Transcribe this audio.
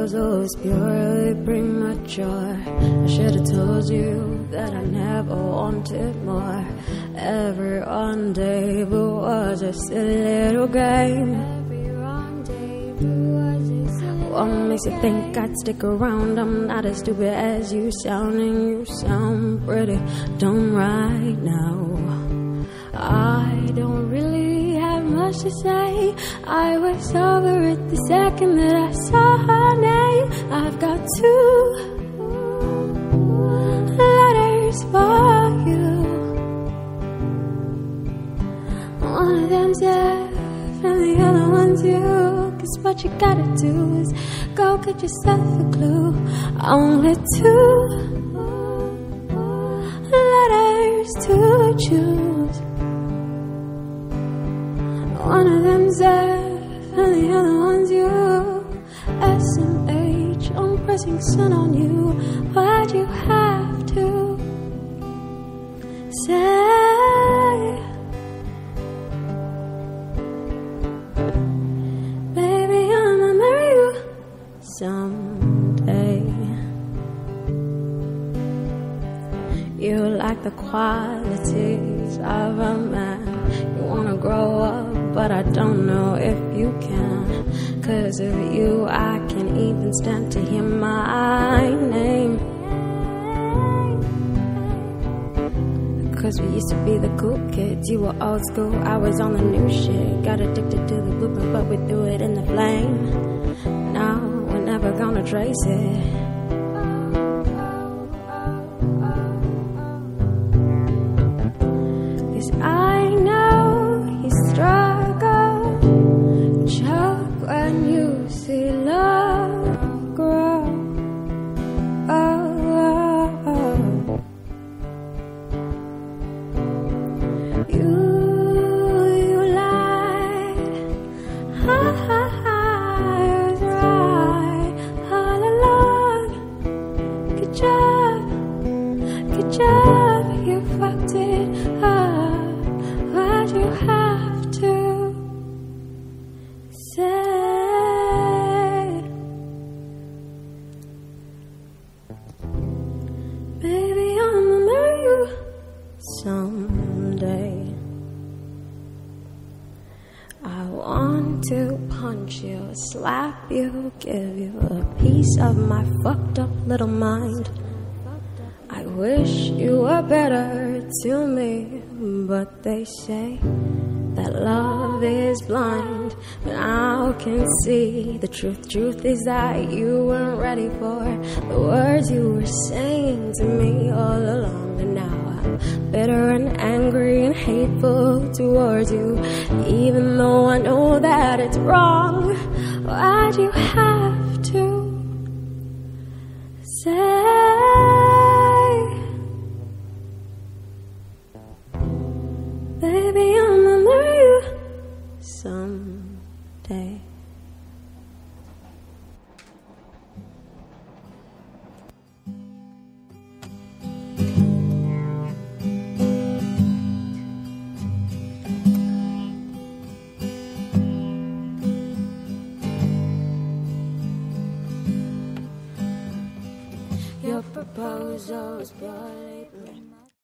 proposal is purely premature. I should have told you that I never wanted more. Every rendezvous was just a little game. What makes you think I'd stick around? I'm not as stupid as you sound, and you sound pretty dumb right now. I don't really have much to say. I was over it the second that I saw her name. I've got 2 letters for you. One of them's F and the other one's you. 'Cause what you gotta do is go get yourself a clue. Only 2 letters to choose. One of them's F and the other one's you. S and H, I'm pressing sun on you. Why'd you have to say? Baby, I'ma marry you someday. You like the qualities of a man. You wanna grow up, but I don't know if you can. 'Cause of you, I can't even stand to hear my name. 'Cause we used to be the cool kids. You were old school, I was on the new shit. Got addicted to the whooping, but we threw it in the flame. Now we're never gonna trace it. I know you struggle, choke when you see love grow. You lied, I was right all along. Good job, you fucked it up. Why'd you have to say? Baby, I'ma marry you someday. I want to punch you, slap you, give you a piece of my fucked up little mind. I wish you were better to me, but they say that love is blind. Now I can see the truth. Truth is that you weren't ready for the words you were saying to me all along. And now I'm bitter and angry and hateful towards you, even though I know that it's wrong. Why'd you have to say? Baby, I'ma marry you someday. Your proposal is purely